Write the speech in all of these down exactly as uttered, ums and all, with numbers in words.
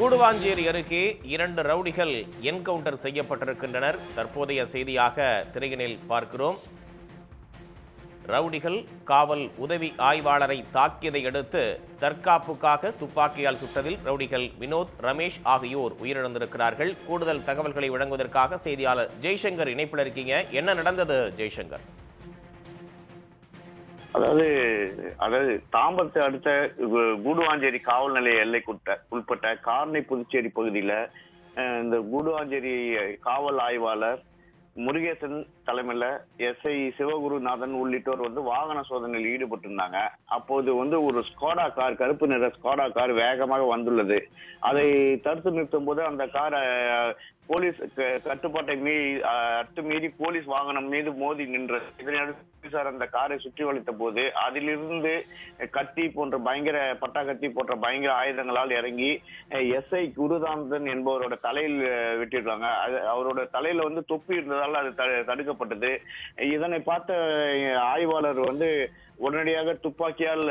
கூடுவாஞ்சேரி அருகே இரண்டு ரவுடிகள் என்கவுண்டர் செய்யப்பட்டிருக்கின்றனர். தற்போதைய செய்தியாக திரையினில் பார்க்கிறோம். ரவுடிகள் காவல் உதவி ஆய்வாளரை தாக்கியதை அடுத்து தற்காப்புக்காக துப்பாக்கியால் சுட்டதில் ரவுடிகள் வினோத், ரமேஷ் ஆகியோர் உயிரிழந்திருக்கிறார்கள். கூடுதல் தகவல்களை வழங்குவதற்காக செய்தியாளர் ஜெய்சங்கர் இணைப்பில் இருக்கீங்க. என்ன நடந்தது ஜெய்சங்கர்? அதாவது அதாவது தாம்பரத்தை அடுத்த கூடுவாஞ்சேரி காவல் நிலைய எல்லைக்குட்ட உட்பட்ட கார்னை புதுச்சேரி பகுதியில இந்த கூடுவாஞ்சேரி காவல் ஆய்வாளர் முருகேசன் தலைமையில எஸ் ஐ சிவகுருநாதன் உள்ளிட்டோர் வந்து வாகன சோதனையில் ஈடுபட்டிருந்தாங்க. அப்போது வந்து ஒரு ஸ்கோடா கார், கருப்பு நிற ஸ்கோடா கார் வேகமாக வந்துள்ளது. அதை தடுத்து நிறுத்தும் போது அந்த கார் போலீஸ் கட்டுப்பாட்டை மீறி அத்துமீறி போலீஸ் வாகனம் மீது மோதி நின்றது. இதனையடுத்து போலீசார் அந்த காரை சுற்றி வளைத்த போது அதிலிருந்து கத்தி போன்ற பயங்கர பட்டா கத்தி போன்ற பயங்கர ஆயுதங்களால் இறங்கி எஸ் ஐ குருதானந்தன் என்பவரோட தலையில் வெட்டிடுறாங்க. அவரோட தலையில வந்து தொப்பி இருந்ததால் அது தடுக்கப்பட்டது. இதனை பார்த்த ஆய்வாளர் வந்து உடனடியாக துப்பாக்கியால்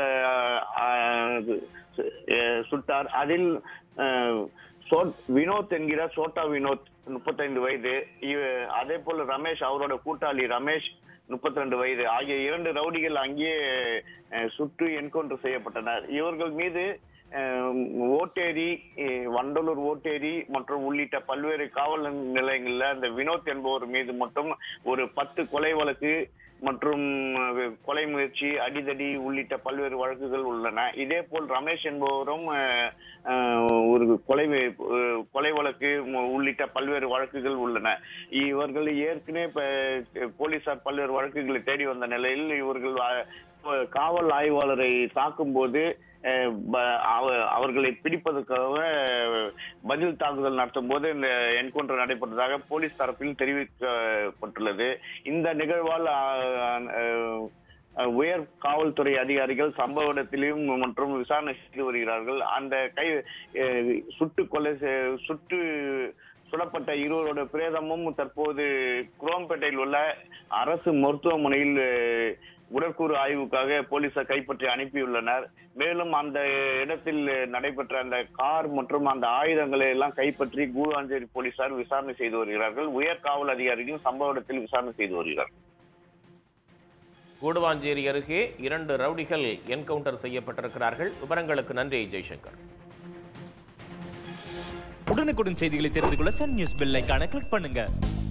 சுட்டார். அதில் வினோத் என்கிற சோட்டா வினோத் முப்பத்தைந்து வயது, அதே போல ரமேஷ் அவரோட கூட்டாளி ரமேஷ் முப்பத்தி ரெண்டு வயது ஆகிய இரண்டு ரவுடிகள் அங்கேயே சுட்டு என்கவுண்டர் செய்யப்பட்டனர். இவர்கள் மீது ஓட்டேரி, வண்டலூர் ஓட்டேரி மற்றும் உள்ளிட்ட பல்வேறு காவல் நிலையங்கள்ல இந்த வினோத் என்பவர் மீது மட்டும் ஒரு பத்து கொலை வழக்கு மற்றும் கொலை முயற்சி, அடிதடி உள்ளிட்ட பல்வேறு வழக்குகள் உள்ளன. இதே போல் ரமேஷ் என்பவரும் ஒரு கொலை கொலை வழக்கு உள்ளிட்ட பல்வேறு வழக்குகள் உள்ளன. இவர்கள் ஏற்கனவே போலீசார் பல்வேறு வழக்குகளை தேடி வந்த நிலையில் இவர்கள் காவல் ஆய்வாளரை தாக்கும் போது அவர்களை பிடிப்பதற்காக பதில் தாக்குதல் நடத்தும் போது இந்த என்கவுண்டர் நடைபெற்றதாக போலீஸ் தரப்பில் தெரிவிக்கப்பட்டுள்ளது. இந்த நிகழ்வால் உயர் காவல்துறை அதிகாரிகள் சம்பவ இடத்திலும் மற்றும் விசாரணை செய்து வருகிறார்கள். அந்த கை சுட்டு கொலை சுட்டு சுடப்பட்ட இருவரோட பிரேதமும் தற்போது குரோம்பேட்டையில் உள்ள அரசு மருத்துவமனையில் உடற்கூறு ஆய்வுக்காக போலீசார் கைப்பற்றி அனுப்பியுள்ளனர். மேலும் அந்த இடத்தில் நடைபெற்ற அந்த கார் மற்றும் அந்த ஆயுதங்களை எல்லாம் கைப்பற்றி கூடுவாஞ்சேரி போலீசார் விசாரணை செய்து வருகிறார்கள். உயர் காவல் அதிகாரிகளும் சம்பவ இடத்தில் விசாரணை செய்து வருகிறார்கள். கூடுவாஞ்சேரி அருகே இரண்டு ரவுடிகள் என்கவுண்டர் செய்யப்பட்டிருக்கிறார்கள். விவரங்களுக்கு நன்றி ஜெய்சங்கர். உடனுக்குடன் செய்திகளை தெரிந்து கொள்ள சன் நியூஸ் பெல் ஐகானை கிளிக் பண்ணுங்க.